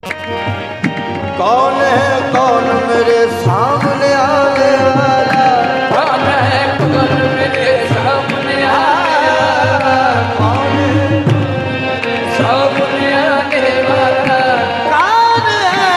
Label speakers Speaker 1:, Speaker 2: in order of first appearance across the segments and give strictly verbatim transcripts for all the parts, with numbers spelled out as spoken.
Speaker 1: कौन है कौन मेरे सामने आने वाला,
Speaker 2: कौन है कौन मेरे सामने आने वाला,
Speaker 1: कौन है
Speaker 2: सामने आने वाला,
Speaker 1: कौन है,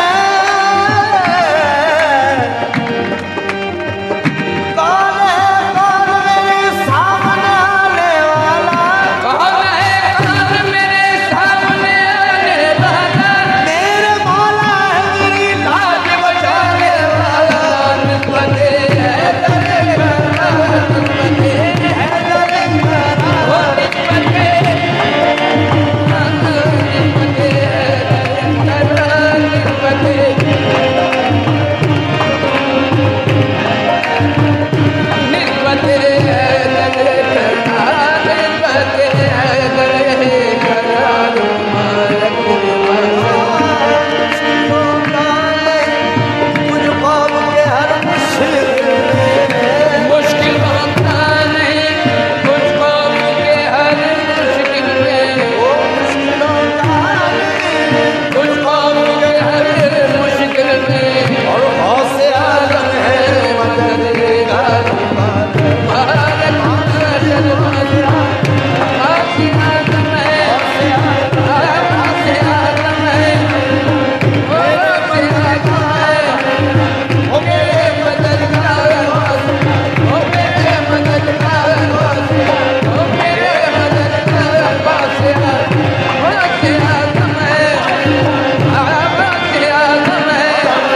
Speaker 1: कौन है कौन मेरे सामने आने वाला,
Speaker 2: कौन है कौन मेरे सामने आने वाला,
Speaker 1: मेरे मौला है मेरी लाज बचाने वाला,
Speaker 2: निस्बते है दरे करा, निस्बते है दरे करा, ओ निस्बते निस्बते है दरे करा, निस्बते निस्बते है दरे करा, निस्बते है दरे करा, मुबारक
Speaker 1: कुछ ख्वाब के हर मुश्किल
Speaker 2: मुश्किल होता नहीं, कुछ कौम के हर मुश्किल में,
Speaker 1: मुश्किलों का
Speaker 2: कुछ कौम के हर मुश्किल में,
Speaker 1: और हौसले आलम है मदद देगा
Speaker 2: भारत बशद बशा, आसी आदम है, आसी आदम है, आसी आदम है, ओ मेरे मददगार, ओ मेरे मददगार, ओ मेरे मददगार, आसी आसी आदम है, आसी आदम है।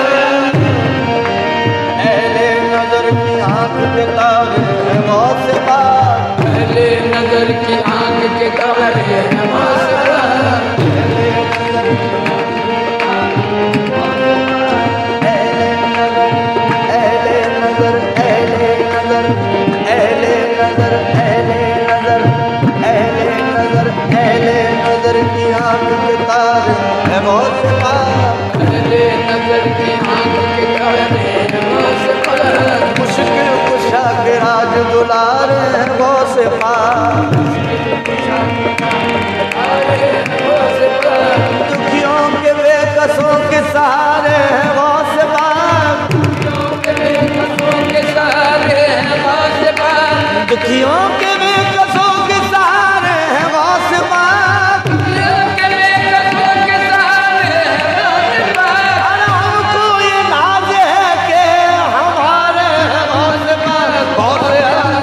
Speaker 1: अहले नजर की आंख के तारे हैं मौत से पार,
Speaker 2: पहले नजर की आंख के तारे हैं मौत
Speaker 1: अहले नजर अहले नजर अहले नजर अहले नजर अहले नजर अहले नजर की आंख के तारे हैं मौत से पार,
Speaker 2: पहले नजर की आंख के तारे हैं मौत
Speaker 1: मुश्किल कुशा के राज दुलारे हैं वो से पार, दुखियों के बेकसों के सहारे हैं वो से पार, दुखियों के बेकसों के सहारे हैं वो से पार, और हमको ये नाज है कि हमारे हैं वो से पार, बहुत से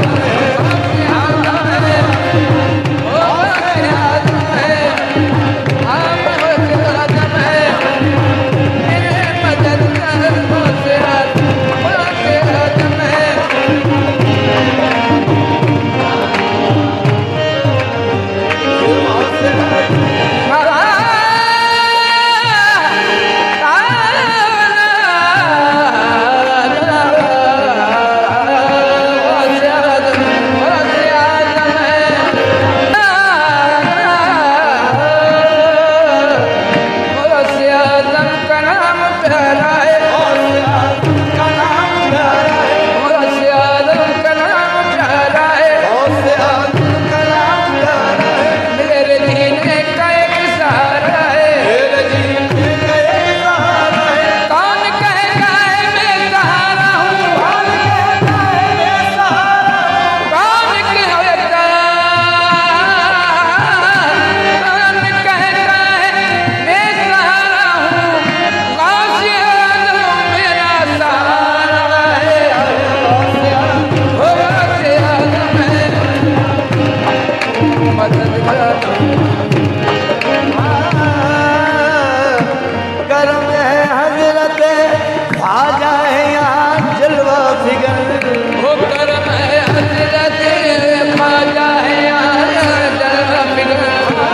Speaker 1: करम है हजरत ख्वाजा है यहाँ जलवा फिगर,
Speaker 2: वो करम है हजरत ख्वाजा है यहाँ जलवा फिगर,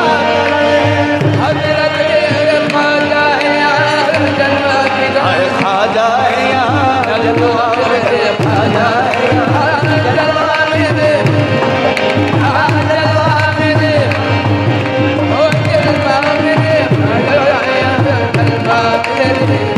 Speaker 2: हजरत ख्वाजा है यहाँ जलवा फिगर,
Speaker 1: ख्वाजा है यहाँ
Speaker 2: जलवा मेरे ख्वाजा है यहाँ जलवा मेरे, हाँ जलवा मेरे, ओ जलवा मेरे, ख्वाजा है यहाँ जलवा मेरे।